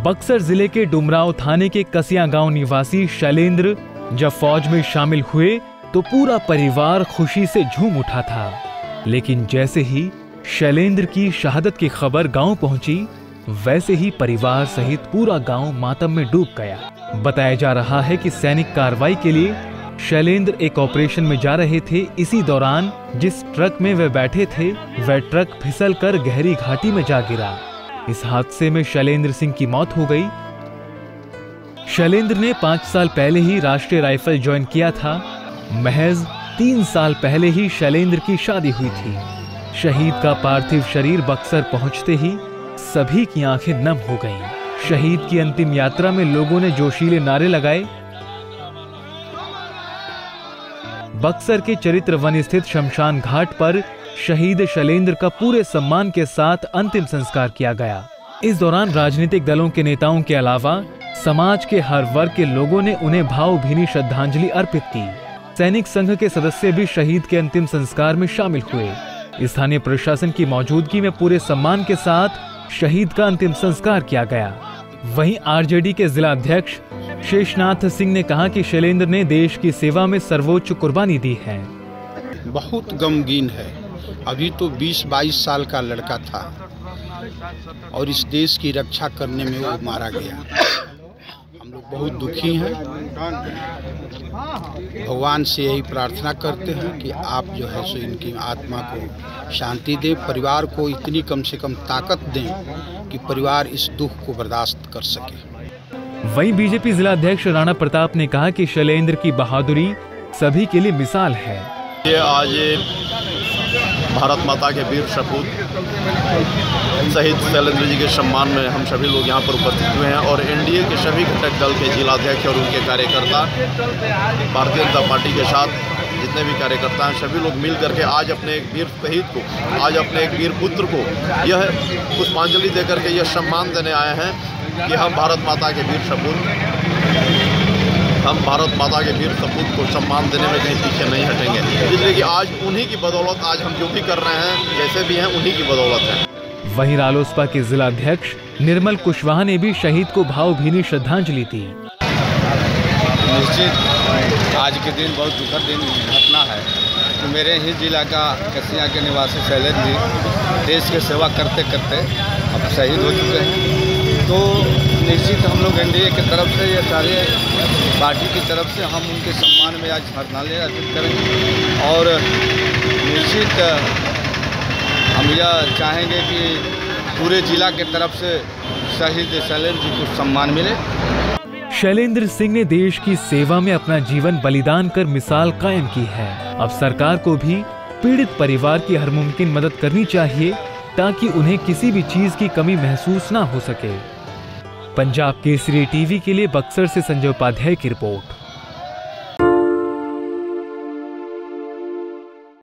बक्सर जिले के डुमराव थाने के कसिया गांव निवासी शैलेंद्र जब फौज में शामिल हुए तो पूरा परिवार खुशी से झूम उठा था। लेकिन जैसे ही शैलेंद्र की शहादत की खबर गांव पहुंची, वैसे ही परिवार सहित पूरा गांव मातम में डूब गया। बताया जा रहा है कि सैनिक कार्रवाई के लिए शैलेंद्र एक ऑपरेशन में जा रहे थे। इसी दौरान जिस ट्रक में वे बैठे थे, वह ट्रक फिसलकर गहरी घाटी में जा गिरा। इस हादसे में शैलेंद्र सिंह की मौत हो गई। शैलेंद्र ने 5 साल पहले ही राष्ट्रीय राइफल ज्वाइन किया था। महज 3 साल पहले ही शैलेंद्र की शादी हुई थी। शहीद का पार्थिव शरीर बक्सर पहुंचते ही सभी की आंखें नम हो गईं। शहीद की अंतिम यात्रा में लोगों ने जोशीले नारे लगाए। बक्सर के चरित्र वन स्थित शमशान घाट पर शहीद शैलेंद्र का पूरे सम्मान के साथ अंतिम संस्कार किया गया। इस दौरान राजनीतिक दलों के नेताओं के अलावा समाज के हर वर्ग के लोगों ने उन्हें भावभीनी श्रद्धांजलि अर्पित की। सैनिक संघ के सदस्य भी शहीद के अंतिम संस्कार में शामिल हुए। स्थानीय प्रशासन की मौजूदगी में पूरे सम्मान के साथ शहीद का अंतिम संस्कार किया गया। वहीं आरजेडी के जिला अध्यक्ष शेषनाथ सिंह ने कहा कि शैलेंद्र ने देश की सेवा में सर्वोच्च कुर्बानी दी है। बहुत गमगीन है। अभी तो 20-22 साल का लड़का था और इस देश की रक्षा करने में वो मारा गया। हम लोग बहुत दुखी हैं। भगवान से यही प्रार्थना करते हैं कि आप जो है सो इनकी आत्मा को शांति दें, परिवार को इतनी कम से कम ताकत दें कि परिवार इस दुख को बर्दाश्त कर सके। वहीं बीजेपी जिला अध्यक्ष राणा प्रताप ने कहा कि शैलेंद्र की बहादुरी सभी के लिए मिसाल है। ये आज भारत माता के वीर सपूत शहीद शैलेंद्र जी के सम्मान में हम सभी लोग यहाँ पर उपस्थित हुए हैं और एनडीए के सभी घटक दल के जिलाध्यक्ष और उनके कार्यकर्ता, भारतीय जनता पार्टी के साथ जितने भी कार्यकर्ता हैं, सभी लोग मिल करके आज अपने एक वीर शहीद को, आज अपने एक वीर पुत्र को यह पुष्पांजलि देकर के यह सम्मान देने आए हैं कि हम भारत माता के वीर सपूत को सम्मान देने में कहीं पीछे नहीं हटेंगे। इसलिए कि आज उन्हीं की बदौलत आज हम जो भी कर रहे हैं, जैसे भी हैं, उन्हीं की बदौलत है। वहीं रालोसपा के जिला अध्यक्ष निर्मल कुशवाहा ने भी शहीद को भावभीनी श्रद्धांजलि दी। निश्चित आज के दिन बहुत दुखद दिन घटना है कि मेरे ही जिला का कसिया के निवासी शैलेंद्र जी देश की सेवा करते करते अब शहीद हो चुके हैं। तो निश्चित हम लोग एनडीए की तरफ से या सारे पार्टी की तरफ से हम उनके सम्मान में आज श्रद्धांजलि अर्पित करेंगे और निश्चित हम यह चाहेंगे कि पूरे जिला के तरफ से शहीद शैलेंद्र जी को सम्मान मिले। शैलेंद्र सिंह ने देश की सेवा में अपना जीवन बलिदान कर मिसाल कायम की है। अब सरकार को भी पीड़ित परिवार की हर मुमकिन मदद करनी चाहिए ताकि उन्हें किसी भी चीज की कमी महसूस ना हो सके। पंजाब केसरी टीवी के लिए बक्सर से संजय उपाध्याय की रिपोर्ट।